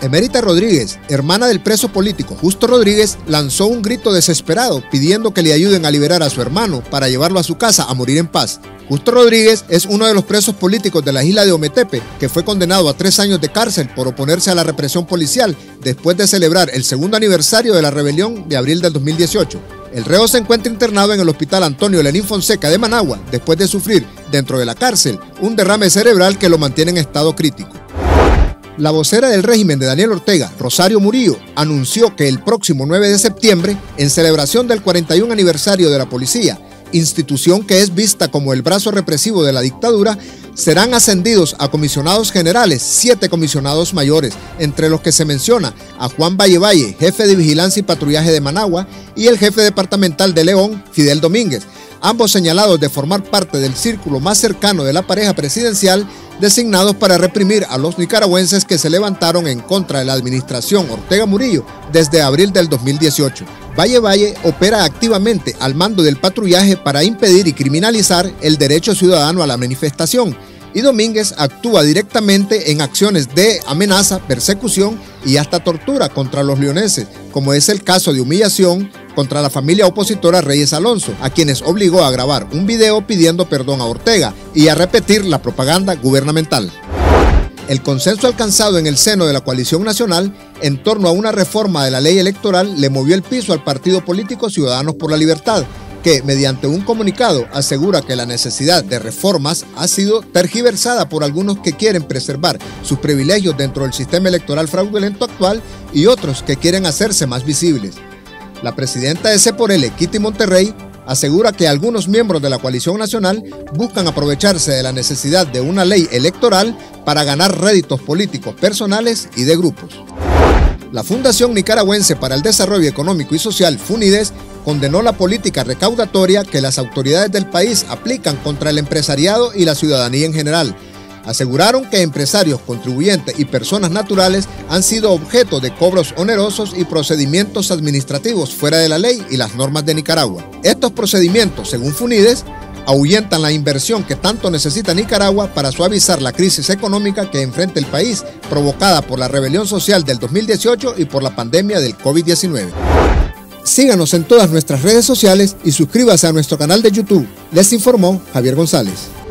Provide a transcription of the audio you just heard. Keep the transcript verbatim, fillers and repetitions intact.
Emérita Rodríguez, hermana del preso político Justo Rodríguez, lanzó un grito desesperado pidiendo que le ayuden a liberar a su hermano para llevarlo a su casa a morir en paz. Justo Rodríguez es uno de los presos políticos de la isla de Ometepe, que fue condenado a tres años de cárcel por oponerse a la represión policial después de celebrar el segundo aniversario de la rebelión de abril del dos mil dieciocho. El reo se encuentra internado en el Hospital Antonio Lenín Fonseca de Managua después de sufrir, dentro de la cárcel, un derrame cerebral que lo mantiene en estado crítico. La vocera del régimen de Daniel Ortega, Rosario Murillo, anunció que el próximo nueve de septiembre, en celebración del cuarenta y un aniversario de la policía, institución que es vista como el brazo represivo de la dictadura, serán ascendidos a comisionados generales siete comisionados mayores, entre los que se menciona a Juan Valle Valle, jefe de vigilancia y patrullaje de Managua, y el jefe departamental de León, Fidel Domínguez, ambos señalados de formar parte del círculo más cercano de la pareja presidencial, designados para reprimir a los nicaragüenses que se levantaron en contra de la administración Ortega Murillo desde abril del dos mil dieciocho. Valle Valle opera activamente al mando del patrullaje para impedir y criminalizar el derecho ciudadano a la manifestación, y Domínguez actúa directamente en acciones de amenaza, persecución y hasta tortura contra los leoneses, como es el caso de humillación contra la familia opositora Reyes Alonso, a quienes obligó a grabar un video pidiendo perdón a Ortega y a repetir la propaganda gubernamental. El consenso alcanzado en el seno de la coalición nacional en torno a una reforma de la ley electoral le movió el piso al partido político Ciudadanos por la Libertad, que, mediante un comunicado, asegura que la necesidad de reformas ha sido tergiversada por algunos que quieren preservar sus privilegios dentro del sistema electoral fraudulento actual y otros que quieren hacerse más visibles. La presidenta de C por L, Kitty Monterrey, asegura que algunos miembros de la coalición nacional buscan aprovecharse de la necesidad de una ley electoral para ganar réditos políticos personales y de grupos. La Fundación Nicaragüense para el Desarrollo Económico y Social, FUNIDES, condenó la política recaudatoria que las autoridades del país aplican contra el empresariado y la ciudadanía en general. Aseguraron que empresarios, contribuyentes y personas naturales han sido objeto de cobros onerosos y procedimientos administrativos fuera de la ley y las normas de Nicaragua. Estos procedimientos, según FUNIDES, ahuyentan la inversión que tanto necesita Nicaragua para suavizar la crisis económica que enfrenta el país, provocada por la rebelión social del dos mil dieciocho y por la pandemia del COVID diecinueve. Síganos en todas nuestras redes sociales y suscríbase a nuestro canal de YouTube. Les informó Javier González.